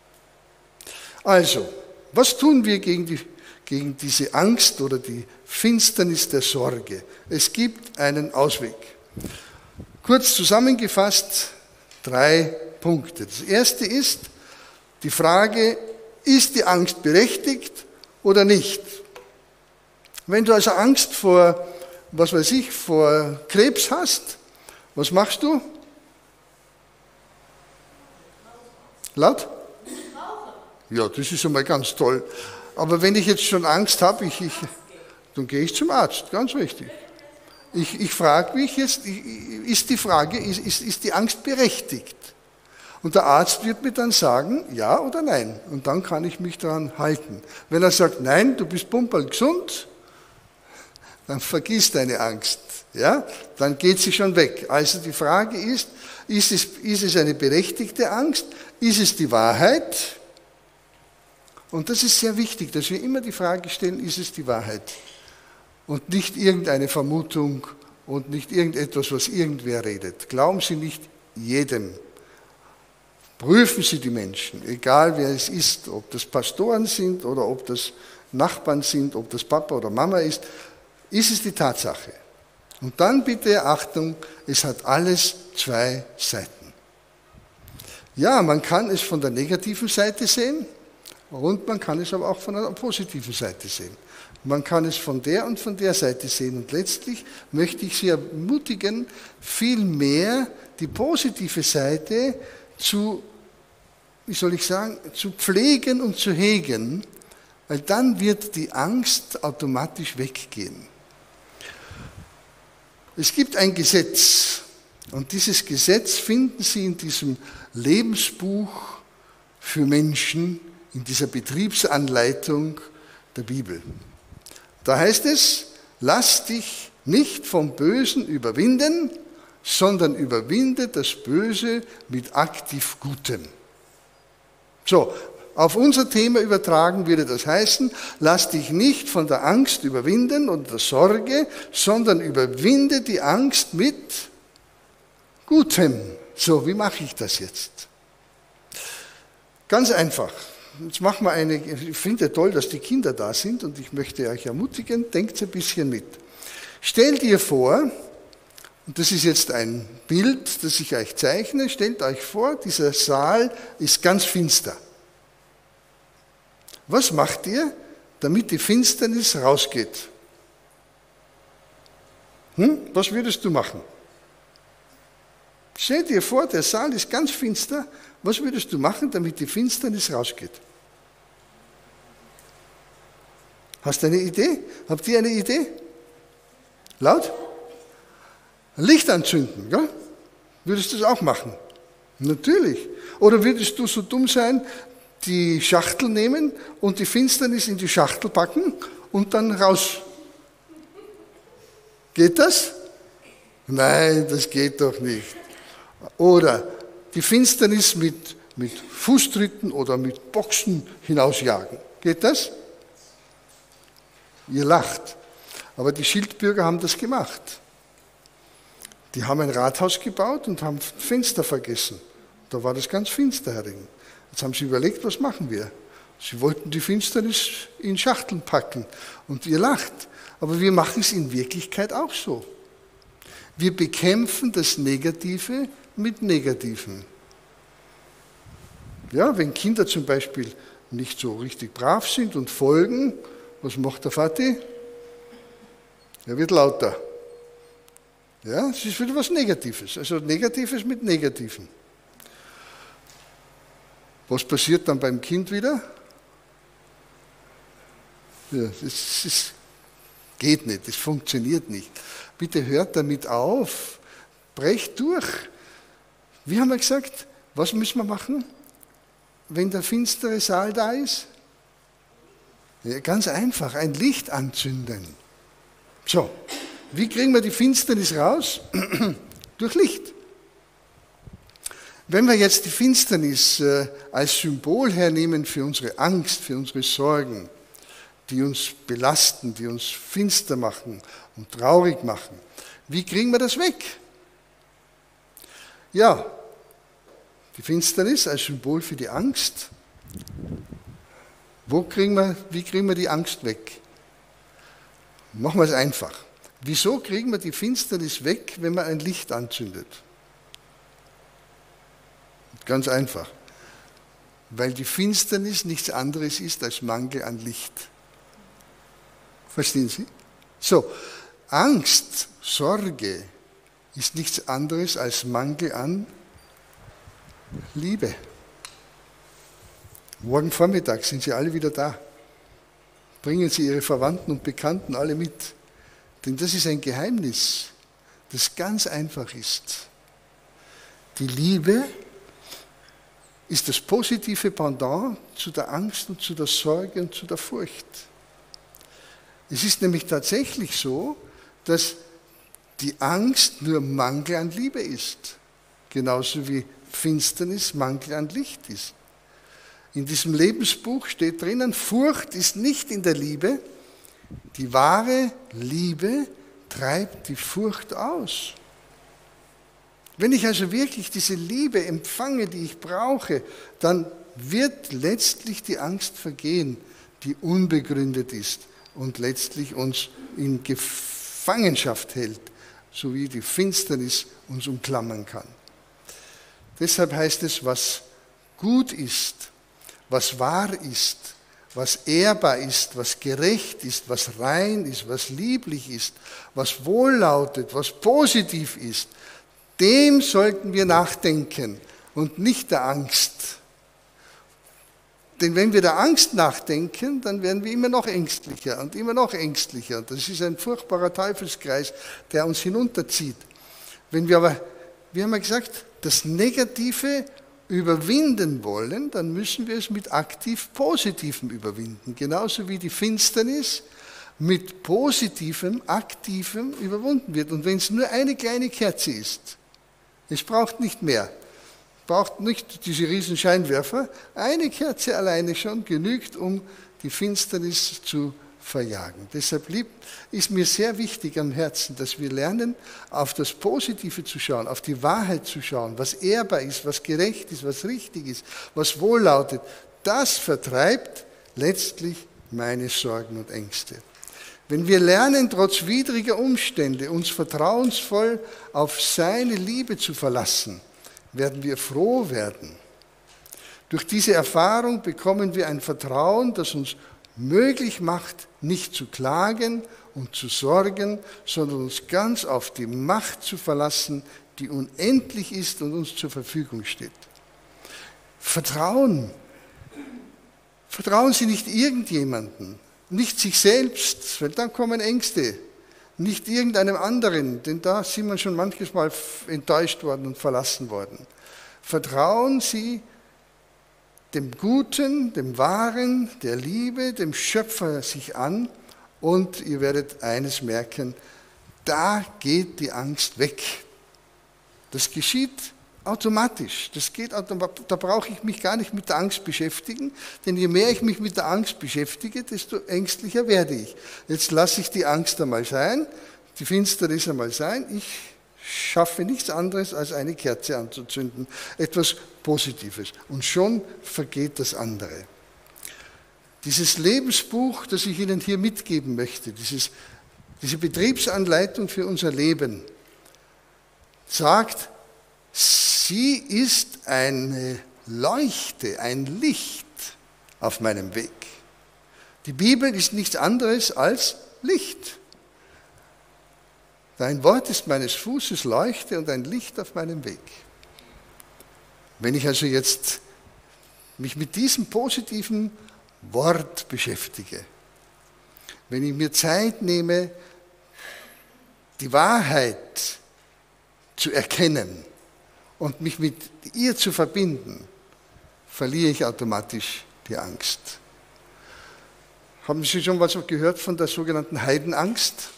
A: Also, was tun wir gegen diese Angst oder die Finsternis der Sorge? Es gibt einen Ausweg. Kurz zusammengefasst 3 Punkte. Das erste ist die Frage, ist die Angst berechtigt oder nicht? Wenn du also Angst vor, vor Krebs hast, was machst du? Laut? Ja, das ist einmal ganz toll. Aber wenn ich jetzt schon Angst habe, dann gehe ich zum Arzt, ganz richtig. Ich frage mich jetzt, ist die Angst berechtigt? Und der Arzt wird mir dann sagen, ja oder nein. Und dann kann ich mich daran halten. Wenn er sagt, nein, du bist pumperl gesund, dann vergiss deine Angst. Ja? Dann geht sie schon weg. Also die Frage ist es eine berechtigte Angst? Ist es die Wahrheit? Und das ist sehr wichtig, dass wir immer die Frage stellen, ist es die Wahrheit? Und nicht irgendeine Vermutung und nicht irgendetwas, was irgendwer redet. Glauben Sie nicht jedem. Prüfen Sie die Menschen, egal wer es ist, ob das Pastoren sind oder ob das Nachbarn sind, ob das Papa oder Mama ist. Ist es die Tatsache? Und dann bitte Achtung, es hat alles zwei Seiten. Ja, man kann es von der negativen Seite sehen und man kann es aber auch von der positiven Seite sehen. Man kann es von der und von der Seite sehen. Und letztlich möchte ich Sie ermutigen, viel mehr die positive Seite zu pflegen und zu hegen, weil dann wird die Angst automatisch weggehen. Es gibt ein Gesetz und dieses Gesetz finden Sie in diesem Lebensbuch für Menschen, in dieser Betriebsanleitung der Bibel. Da heißt es, lass dich nicht vom Bösen überwinden, sondern überwinde das Böse mit aktiv Gutem. So, auf unser Thema übertragen würde das heißen, lass dich nicht von der Angst überwinden und der Sorge, sondern überwinde die Angst mit Gutem. So, wie mache ich das jetzt? Ganz einfach. Jetzt machen wir ich finde toll, dass die Kinder da sind und ich möchte euch ermutigen, denkt ein bisschen mit. Stellt ihr vor, und das ist jetzt ein Bild, das ich euch zeichne, stellt euch vor, dieser Saal ist ganz finster. Was macht ihr, damit die Finsternis rausgeht? Was würdest du machen? Stell dir vor, der Saal ist ganz finster. Was würdest du machen, damit die Finsternis rausgeht? Hast du eine Idee? Habt ihr eine Idee? Laut? Licht anzünden, ja? Würdest du das auch machen? Natürlich. Oder würdest du so dumm sein, die Schachtel nehmen und die Finsternis in die Schachtel packen und dann raus? Geht das? Nein, das geht doch nicht. Oder die Finsternis mit Fußtritten oder mit Boxen hinausjagen. Geht das? Ihr lacht. Aber die Schildbürger haben das gemacht. Die haben ein Rathaus gebaut und haben Fenster vergessen. Da war das ganz finster herin. Jetzt haben sie überlegt, was machen wir? Sie wollten die Finsternis in Schachteln packen. Und ihr lacht. Aber wir machen es in Wirklichkeit auch so. Wir bekämpfen das Negative mit Negativen. Ja, wenn Kinder zum Beispiel nicht so richtig brav sind und folgen, was macht der Vati? Er wird lauter. Ja, es ist wieder was Negatives. Also Negatives mit Negativen. Was passiert dann beim Kind wieder? Ja, das geht nicht, das funktioniert nicht. Bitte hört damit auf, brecht durch. Wie haben wir gesagt, was müssen wir machen, wenn der finstere Saal da ist? Ja, ganz einfach, ein Licht anzünden. So, wie kriegen wir die Finsternis raus? Durch Licht. Wenn wir jetzt die Finsternis als Symbol hernehmen für unsere Angst, für unsere Sorgen, die uns belasten, die uns finster machen und traurig machen, wie kriegen wir das weg? Ja, die Finsternis als Symbol für die Angst. Wie kriegen wir die Angst weg? Machen wir es einfach. Wieso kriegen wir die Finsternis weg, wenn man ein Licht anzündet? Ganz einfach. Weil die Finsternis nichts anderes ist als Mangel an Licht. Verstehen Sie? So, Angst, Sorge ist nichts anderes als Mangel an Liebe. Morgen Vormittag sind Sie alle wieder da. Bringen Sie Ihre Verwandten und Bekannten alle mit. Denn das ist ein Geheimnis, das ganz einfach ist. Die Liebe ist das positive Pendant zu der Angst und zu der Sorge und zu der Furcht. Es ist nämlich tatsächlich so, dass die Angst nur Mangel an Liebe ist, genauso wie Finsternis Mangel an Licht ist. In diesem Lebensbuch steht drinnen, Furcht ist nicht in der Liebe, die wahre Liebe treibt die Furcht aus. Wenn ich also wirklich diese Liebe empfange, die ich brauche, dann wird letztlich die Angst vergehen, die unbegründet ist und letztlich uns in Gefangenschaft hält, so wie die Finsternis uns umklammern kann. Deshalb heißt es, was gut ist, was wahr ist, was ehrbar ist, was gerecht ist, was rein ist, was lieblich ist, was wohllautet, was positiv ist, dem sollten wir nachdenken und nicht der Angst. Denn wenn wir der Angst nachdenken, dann werden wir immer noch ängstlicher und immer noch ängstlicher. Und das ist ein furchtbarer Teufelskreis, der uns hinunterzieht. Wenn wir aber, wie haben wir gesagt, das Negative überwinden wollen, dann müssen wir es mit aktiv Positivem überwinden. Genauso wie die Finsternis mit Positivem, Aktivem überwunden wird. Und wenn es nur eine kleine Kerze ist, es braucht nicht mehr, braucht nicht diese riesen Scheinwerfer, eine Kerze alleine schon genügt, um die Finsternis zu verjagen. Deshalb ist mir sehr wichtig am Herzen, dass wir lernen, auf das Positive zu schauen, auf die Wahrheit zu schauen, was ehrbar ist, was gerecht ist, was richtig ist, was wohllautet. Das vertreibt letztlich meine Sorgen und Ängste. Wenn wir lernen, trotz widriger Umstände uns vertrauensvoll auf seine Liebe zu verlassen, werden wir froh werden. Durch diese Erfahrung bekommen wir ein Vertrauen, das uns möglich macht, nicht zu klagen und zu sorgen, sondern uns ganz auf die Macht zu verlassen, die unendlich ist und uns zur Verfügung steht. Vertrauen. Vertrauen Sie nicht irgendjemanden, nicht sich selbst, weil dann kommen Ängste, nicht irgendeinem anderen, denn da sind wir schon manches Mal enttäuscht worden und verlassen worden. Vertrauen Sie dem Guten, dem Wahren, der Liebe, dem Schöpfer sich an und ihr werdet eines merken, da geht die Angst weg. Das geschieht automatisch. Da brauche ich mich gar nicht mit der Angst beschäftigen, denn je mehr ich mich mit der Angst beschäftige, desto ängstlicher werde ich. Jetzt lasse ich die Angst einmal sein, die Finsternis einmal sein, ich schaffe nichts anderes, als eine Kerze anzuzünden, etwas Positives. Und schon vergeht das andere. Dieses Lebensbuch, das ich Ihnen hier mitgeben möchte, diese Betriebsanleitung für unser Leben, sagt, sie ist eine Leuchte, ein Licht auf meinem Weg. Die Bibel ist nichts anderes als Licht. Dein Wort ist meines Fußes Leuchte und ein Licht auf meinem Weg. Wenn ich also jetzt mich mit diesem positiven Wort beschäftige, wenn ich mir Zeit nehme, die Wahrheit zu erkennen und mich mit ihr zu verbinden, verliere ich automatisch die Angst. Haben Sie schon was gehört von der sogenannten Heidenangst?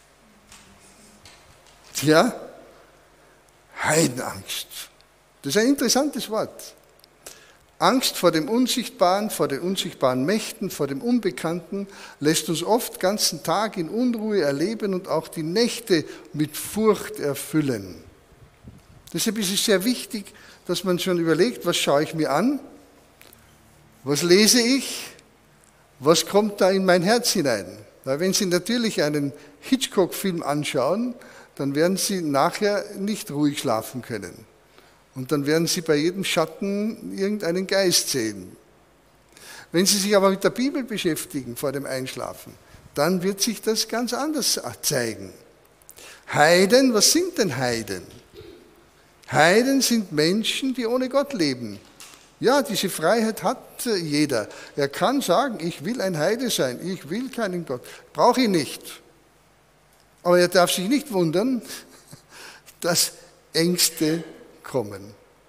A: Ja, Heidenangst. Das ist ein interessantes Wort. Angst vor dem Unsichtbaren, vor den unsichtbaren Mächten, vor dem Unbekannten lässt uns oft ganzen Tag in Unruhe erleben und auch die Nächte mit Furcht erfüllen. Deshalb ist es sehr wichtig, dass man schon überlegt, was schaue ich mir an, was lese ich, was kommt da in mein Herz hinein. Weil wenn Sie natürlich einen Hitchcock-Film anschauen, dann werden Sie nachher nicht ruhig schlafen können. Und dann werden Sie bei jedem Schatten irgendeinen Geist sehen. Wenn Sie sich aber mit der Bibel beschäftigen vor dem Einschlafen, dann wird sich das ganz anders zeigen. Heiden, was sind denn Heiden? Heiden sind Menschen, die ohne Gott leben. Ja, diese Freiheit hat jeder. Er kann sagen, ich will ein Heide sein, ich will keinen Gott. Brauche ich nicht. Aber er darf sich nicht wundern, dass Ängste kommen.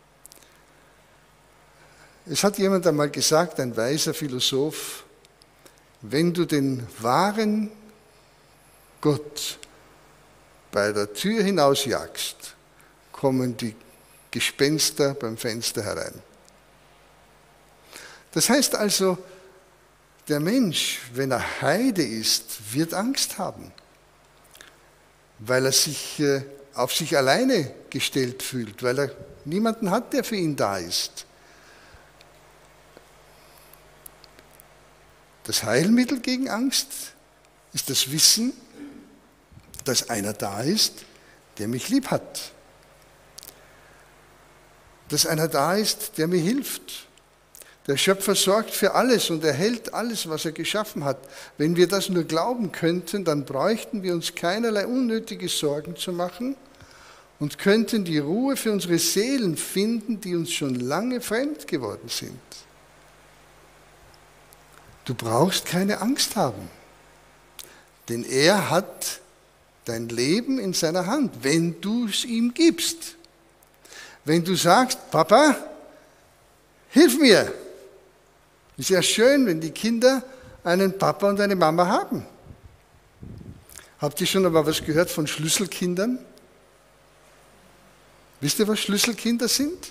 A: Es hat jemand einmal gesagt, ein weiser Philosoph, wenn du den wahren Gott bei der Tür hinausjagst, kommen die Gespenster beim Fenster herein. Das heißt also, der Mensch, wenn er Heide ist, wird Angst haben, weil er sich auf sich alleine gestellt fühlt, weil er niemanden hat, der für ihn da ist. Das Heilmittel gegen Angst ist das Wissen, dass einer da ist, der mich lieb hat. Dass einer da ist, der mir hilft. Der Schöpfer sorgt für alles und erhält alles, was er geschaffen hat. Wenn wir das nur glauben könnten, dann bräuchten wir uns keinerlei unnötige Sorgen zu machen und könnten die Ruhe für unsere Seelen finden, die uns schon lange fremd geworden sind. Du brauchst keine Angst haben, denn er hat dein Leben in seiner Hand, wenn du es ihm gibst. Wenn du sagst, Papa, hilf mir. Ist ja schön, wenn die Kinder einen Papa und eine Mama haben. Habt ihr schon einmal was gehört von Schlüsselkindern? Wisst ihr, was Schlüsselkinder sind?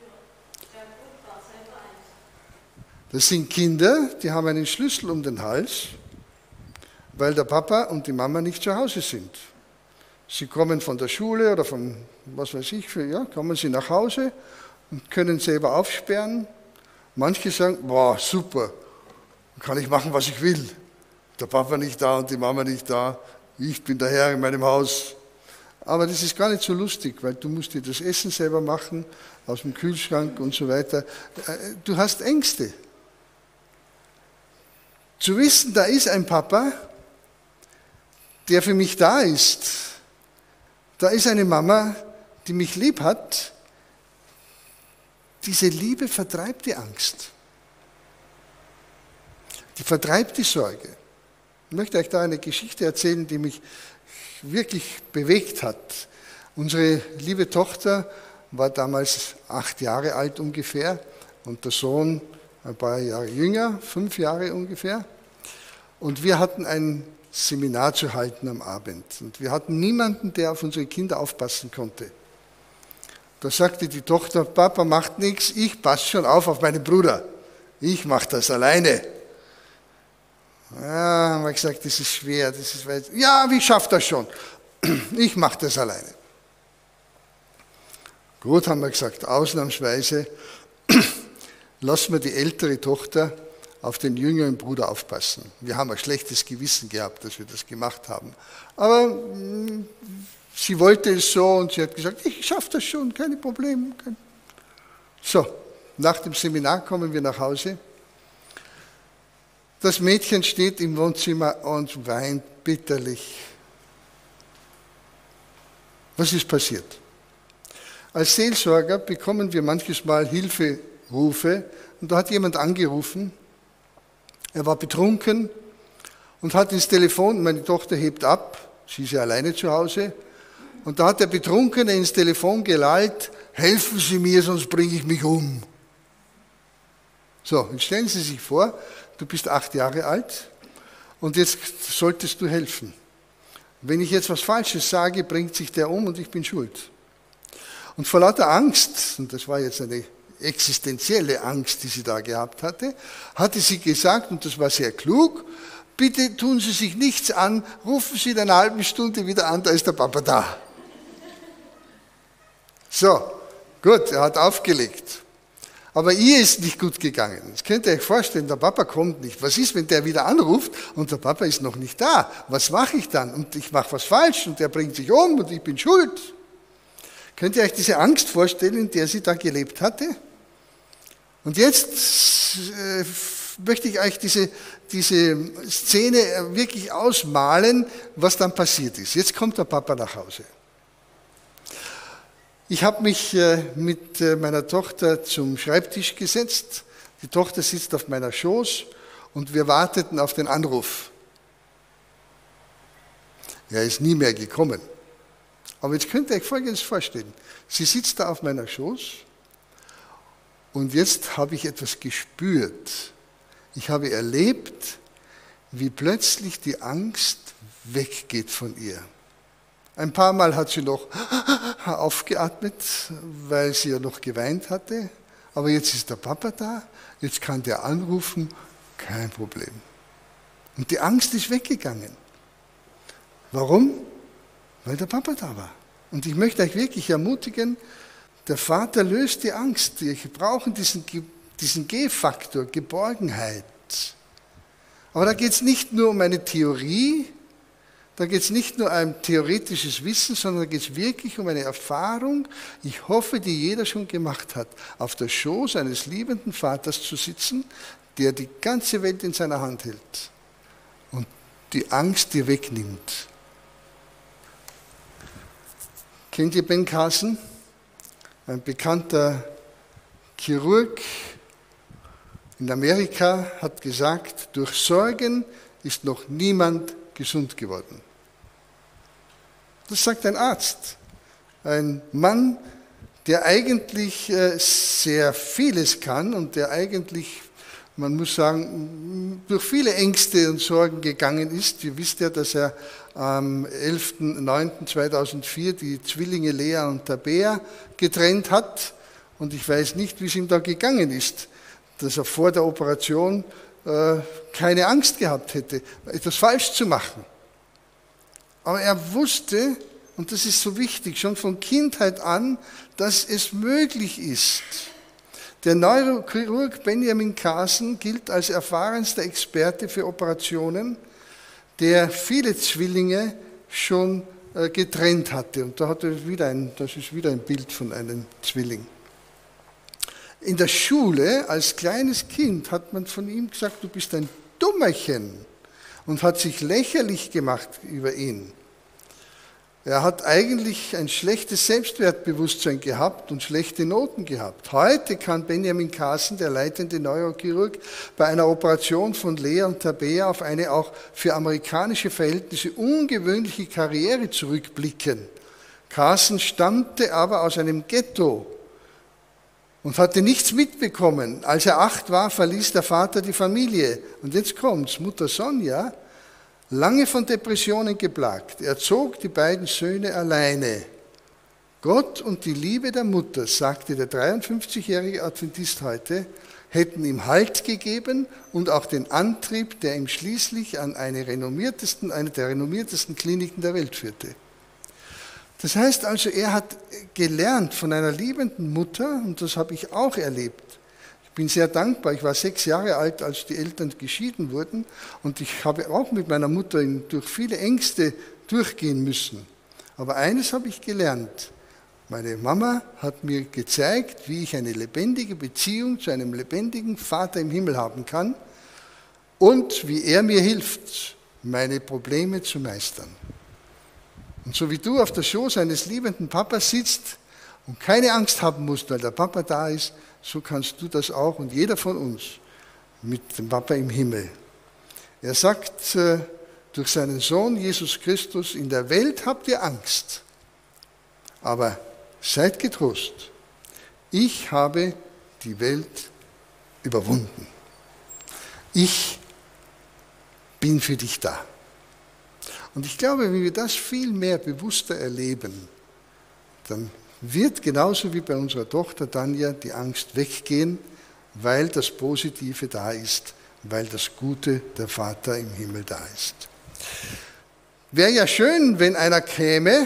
A: Das sind Kinder, die haben einen Schlüssel um den Hals, weil der Papa und die Mama nicht zu Hause sind. Sie kommen von der Schule oder von, was weiß ich, kommen sie nach Hause und können selber aufsperren. Manche sagen, boah, super, kann ich machen, was ich will. Der Papa nicht da und die Mama nicht da, ich bin der Herr in meinem Haus. Aber das ist gar nicht so lustig, weil du musst dir das Essen selber machen, aus dem Kühlschrank und so weiter. Du hast Ängste. Zu wissen, da ist ein Papa, der für mich da ist. Da ist eine Mama, die mich lieb hat. Diese Liebe vertreibt die Angst. Die vertreibt die Sorge. Ich möchte euch da eine Geschichte erzählen, die mich wirklich bewegt hat. Unsere liebe Tochter war damals 8 Jahre alt ungefähr und der Sohn ein paar Jahre jünger, 5 Jahre ungefähr. Und wir hatten ein Seminar zu halten am Abend. Und wir hatten niemanden, der auf unsere Kinder aufpassen konnte. Da sagte die Tochter, Papa macht nichts, ich passe schon auf meinen Bruder. Ich mache das alleine. Ja, haben wir gesagt, das ist schwer, das ist weit. Ja, ich schaffe das schon. Ich mache das alleine. Gut, haben wir gesagt, ausnahmsweise lassen wir die ältere Tochter auf den jüngeren Bruder aufpassen. Wir haben ein schlechtes Gewissen gehabt, dass wir das gemacht haben. Aber sie wollte es so und sie hat gesagt, ich schaffe das schon, keine Probleme. So, nach dem Seminar kommen wir nach Hause. Das Mädchen steht im Wohnzimmer und weint bitterlich. Was ist passiert? Als Seelsorger bekommen wir manches Mal Hilferufe und da hat jemand angerufen. Er war betrunken und hat ins Telefon, meine Tochter hebt ab, sie ist ja alleine zu Hause, und da hat der Betrunkene ins Telefon gelallt, helfen Sie mir, sonst bringe ich mich um. So, jetzt stellen Sie sich vor, du bist 8 Jahre alt und jetzt solltest du helfen. Wenn ich jetzt was Falsches sage, bringt sich der um und ich bin schuld. Und vor lauter Angst, und das war jetzt eine existenzielle Angst, die sie da gehabt hatte, hatte sie gesagt, und das war sehr klug, bitte tun Sie sich nichts an, rufen Sie in einer halben Stunde wieder an, da ist der Papa da. So, gut, er hat aufgelegt. Aber ihr ist nicht gut gegangen. Das könnt ihr euch vorstellen, der Papa kommt nicht. Was ist, wenn der wieder anruft und der Papa ist noch nicht da? Was mache ich dann? Und ich mache was falsch und der bringt sich um und ich bin schuld. Könnt ihr euch diese Angst vorstellen, in der sie da gelebt hatte? Und jetzt möchte ich euch diese Szene wirklich ausmalen, was dann passiert ist. Jetzt kommt der Papa nach Hause. Ich habe mich mit meiner Tochter zum Schreibtisch gesetzt. Die Tochter sitzt auf meiner Schoß und wir warteten auf den Anruf. Er ist nie mehr gekommen. Aber jetzt könnt ihr euch Folgendes vorstellen. Sie sitzt da auf meiner Schoß und jetzt habe ich etwas gespürt. Ich habe erlebt, wie plötzlich die Angst weggeht von ihr. Ein paar Mal hat sie noch aufgeatmet, weil sie ja noch geweint hatte. Aber jetzt ist der Papa da, jetzt kann der anrufen, kein Problem. Und die Angst ist weggegangen. Warum? Weil der Papa da war. Und ich möchte euch wirklich ermutigen, der Vater löst die Angst. Wir brauchen diesen G-Faktor, Geborgenheit. Aber da geht es nicht nur um eine Theorie, da geht es nicht nur um ein theoretisches Wissen, sondern da geht es wirklich um eine Erfahrung, ich hoffe, die jeder schon gemacht hat, auf der Schoß eines liebenden Vaters zu sitzen, der die ganze Welt in seiner Hand hält und die Angst dir wegnimmt. Kennt ihr Ben Carson? Ein bekannter Chirurg in Amerika hat gesagt, durch Sorgen ist noch niemand gesund geworden. Das sagt ein Arzt, ein Mann, der eigentlich sehr vieles kann und der eigentlich, man muss sagen, durch viele Ängste und Sorgen gegangen ist. Ihr wisst ja, dass er am 11.09.2004 die Zwillinge Lea und Tabea getrennt hat. Und ich weiß nicht, wie es ihm da gegangen ist, dass er vor der Operation keine Angst gehabt hätte, etwas falsch zu machen. Aber er wusste, und das ist so wichtig, schon von Kindheit an, dass es möglich ist. Der Neurochirurg Benjamin Carson gilt als erfahrenster Experte für Operationen, der viele Zwillinge schon getrennt hatte. Und das ist wieder ein Bild von einem Zwilling. In der Schule, als kleines Kind, hat man von ihm gesagt, du bist ein Dummerchen, und hat sich lächerlich gemacht über ihn. Er hat eigentlich ein schlechtes Selbstwertbewusstsein gehabt und schlechte Noten gehabt. Heute kann Benjamin Carson, der leitende Neurochirurg, bei einer Operation von Lea und Tabea auf eine auch für amerikanische Verhältnisse ungewöhnliche Karriere zurückblicken. Carson stammte aber aus einem Ghetto und hatte nichts mitbekommen. Als er 8 war, verließ der Vater die Familie. Und jetzt kommt's, Mutter Sonja, lange von Depressionen geplagt. Er zog die beiden Söhne alleine. Gott und die Liebe der Mutter, sagte der 53-jährige Adventist heute, hätten ihm Halt gegeben und auch den Antrieb, der ihm schließlich an eine der renommiertesten Kliniken der Welt führte. Das heißt also, er hat gelernt von einer liebenden Mutter, und das habe ich auch erlebt. Ich bin sehr dankbar, ich war 6 Jahre alt, als die Eltern geschieden wurden, und ich habe auch mit meiner Mutter durch viele Ängste durchgehen müssen. Aber eines habe ich gelernt. Meine Mama hat mir gezeigt, wie ich eine lebendige Beziehung zu einem lebendigen Vater im Himmel haben kann und wie er mir hilft, meine Probleme zu meistern. Und so wie du auf der Schoß eines liebenden Papas sitzt und keine Angst haben musst, weil der Papa da ist, so kannst du das auch und jeder von uns mit dem Papa im Himmel. Er sagt durch seinen Sohn Jesus Christus, in der Welt habt ihr Angst, aber seid getrost, ich habe die Welt überwunden. Ich bin für dich da. Und ich glaube, wenn wir das viel mehr bewusster erleben, dann wird genauso wie bei unserer Tochter Tanja die Angst weggehen, weil das Positive da ist, weil das Gute, der Vater im Himmel da ist. Wäre ja schön, wenn einer käme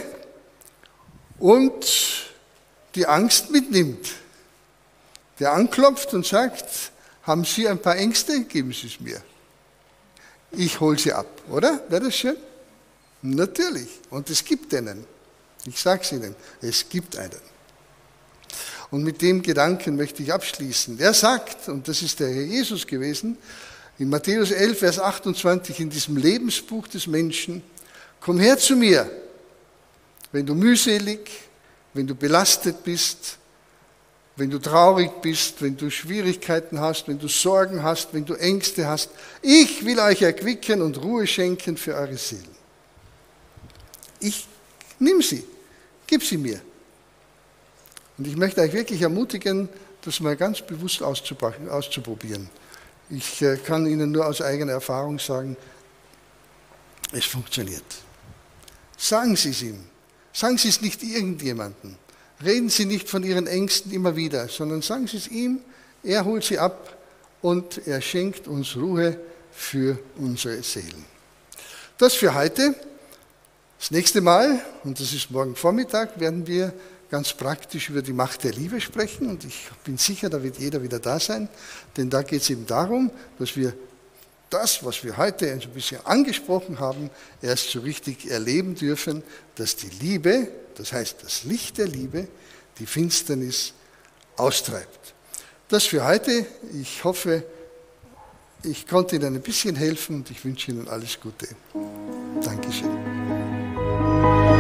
A: und die Angst mitnimmt, der anklopft und sagt, haben Sie ein paar Ängste? Geben Sie es mir. Ich hole sie ab, oder? Wäre das schön? Natürlich. Und es gibt einen. Ich sage es Ihnen, es gibt einen. Und mit dem Gedanken möchte ich abschließen. Der sagt, und das ist der Herr Jesus gewesen, in Matthäus 11, Vers 28, in diesem Lebensbuch des Menschen, komm her zu mir, wenn du mühselig, wenn du belastet bist, wenn du traurig bist, wenn du Schwierigkeiten hast, wenn du Sorgen hast, wenn du Ängste hast. Ich will euch erquicken und Ruhe schenken für eure Seelen. Ich nimm sie, gib sie mir. Und ich möchte euch wirklich ermutigen, das mal ganz bewusst auszuprobieren. Ich kann Ihnen nur aus eigener Erfahrung sagen, Es funktioniert. Sagen Sie es ihm. Sagen Sie es nicht irgendjemandem. Reden Sie nicht von Ihren Ängsten immer wieder, sondern sagen Sie es ihm. Er holt sie ab und er schenkt uns Ruhe für unsere Seelen. Das für heute. Das nächste Mal, und das ist morgen Vormittag, werden wir ganz praktisch über die Macht der Liebe sprechen. Und ich bin sicher, da wird jeder wieder da sein, denn da geht es eben darum, dass wir das, was wir heute ein bisschen angesprochen haben, erst so richtig erleben dürfen, dass die Liebe, das heißt das Licht der Liebe, die Finsternis austreibt. Das für heute. Ich hoffe, ich konnte Ihnen ein bisschen helfen und ich wünsche Ihnen alles Gute. Dankeschön.